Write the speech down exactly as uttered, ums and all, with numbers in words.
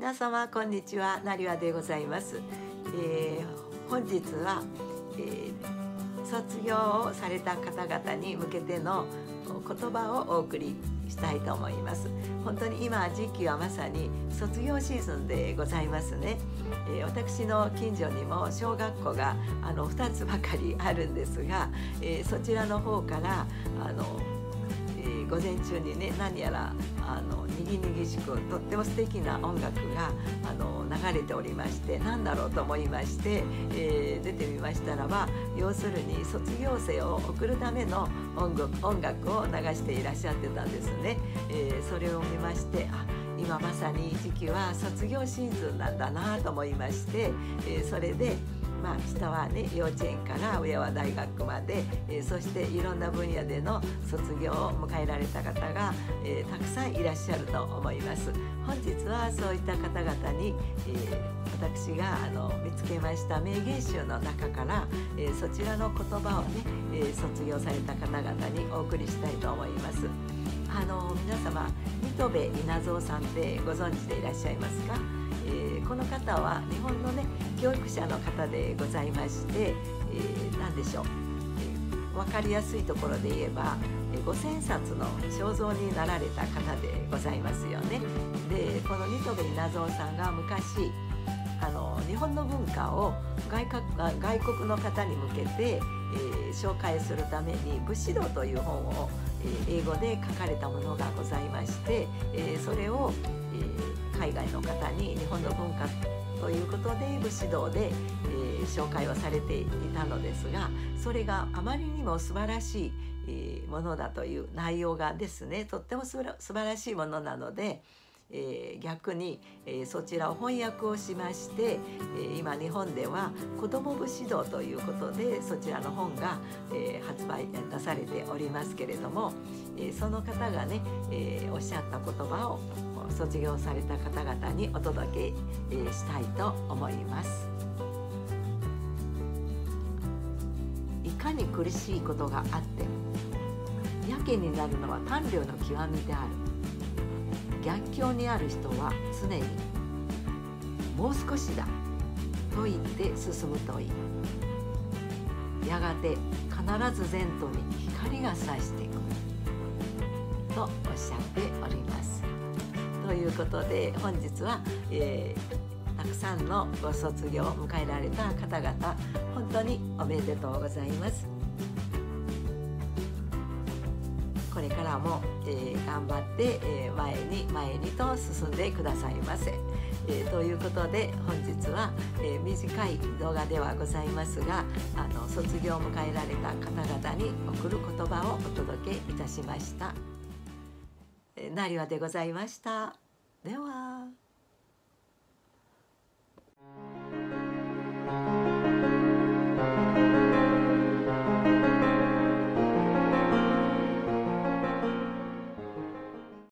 皆様こんにちは、なりわでございます。えー、本日は、えー、卒業をされた方々に向けての言葉をお送りしたいと思います。本当に今時期はまさに卒業シーズンでございますね。えー、私の近所にも小学校があのふたつばかりあるんですが、えー、そちらの方からあの午前中にね、何やらあのにぎにぎしくとっても素敵な音楽があの流れておりまして、何だろうと思いまして、えー、出てみましたらば、要するに卒業生を送るための音楽、音楽を流していらっしゃってたんですね。えー、それを見まして、あ、今まさに時期は卒業シーズンなんだなと思いまして、えー、それでまあ、下はね幼稚園から上は大学まで、えー、そしていろんな分野での卒業を迎えられた方が、えー、たくさんいらっしゃると思います。本日はそういった方々に、えー、私があの見つけました名言集の中から、えー、そちらの言葉をね、えー、卒業された方々にお送りしたいと思います。あの皆様、新渡戸稲造さんってご存知でいらっしゃいますか？えー、この方は日本のね教育者の方でございまして、えー、何でしょう、えー、分かりやすいところで言えばごせんさつの肖像になられた方でございますよね。でこの新渡戸稲造さんが昔あの日本の文化を外国、外国の方に向けて、えー、紹介するために武士道という本を、えー、英語で書かれたものがございまして、えー、それを、えー、海外の方に日本の文化ということで武士道で、えー、紹介をされていたのですが、それがあまりにも素晴らしい、えー、ものだという内容がですね、とっても素晴らしいものなので、えー、逆に、えー、そちらを翻訳をしまして、えー、今日本では子ども武士道ということでそちらの本が、えー、発売出されておりますけれども、えー、その方がね、えー、おっしゃった言葉を卒業された方々にお届け、えー、したいと思います。いかに苦しいことがあってもやけになるのは短慮の極みである。逆境にある人は常にもう少しだと言って進むといい。やがて必ず前途に光が差してくるとおっしゃっております。ということで本日は、えー、たくさんのご卒業を迎えられた方々、本当におめでとうございます。これからも、えー、頑張って、えー、前に前にと進んでくださいませ。えー、ということで本日は、えー、短い動画ではございますが、あの卒業を迎えられた方々に送る言葉をお届けいたしました。えー、なりわでございました。では。